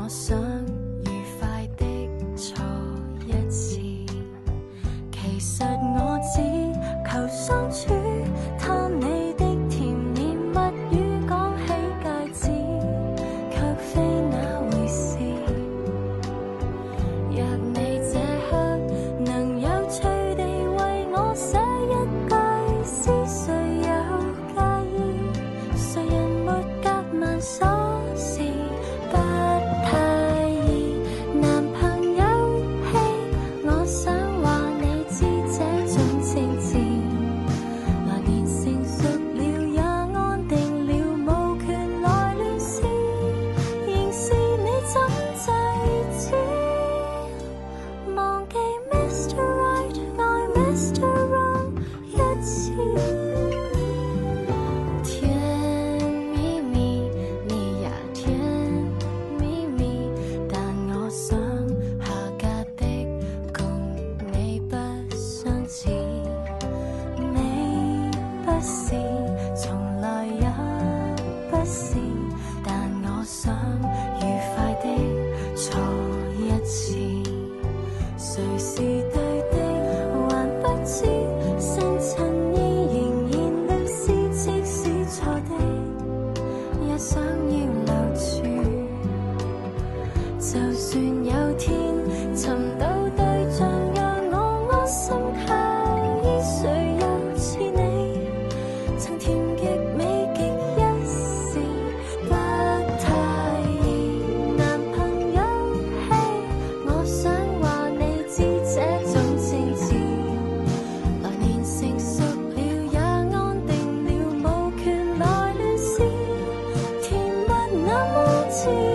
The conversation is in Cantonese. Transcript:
想愉快的錯一次，其實我只求相處，貪你的甜言蜜語，講起戒指，卻非那回事。若你這刻能有趣地為我寫一句詩，誰有介意？誰人沒隔萬瑣事？不太易，男朋友嘿，我想話你知這種情節，來年成熟了也安定了，無權來亂試，仍是你怎制止？忘記 Mr. Right 愛 Mr. Wrong 一次。甜蜜蜜，你也甜蜜蜜，但我想下嫁的共你不相似。你不是，從來也不是，但我想愉快的錯一次。誰是對的，還不知，新襯衣仍然略是，即使錯的，也想要留住。就算有天尋到對象，讓我安心靠依，誰又似你，曾甜極美極一時，不太易。男朋友嘿，我想話你知這種情節，來年成熟了也安定了，無權來亂試，甜蜜那麼似。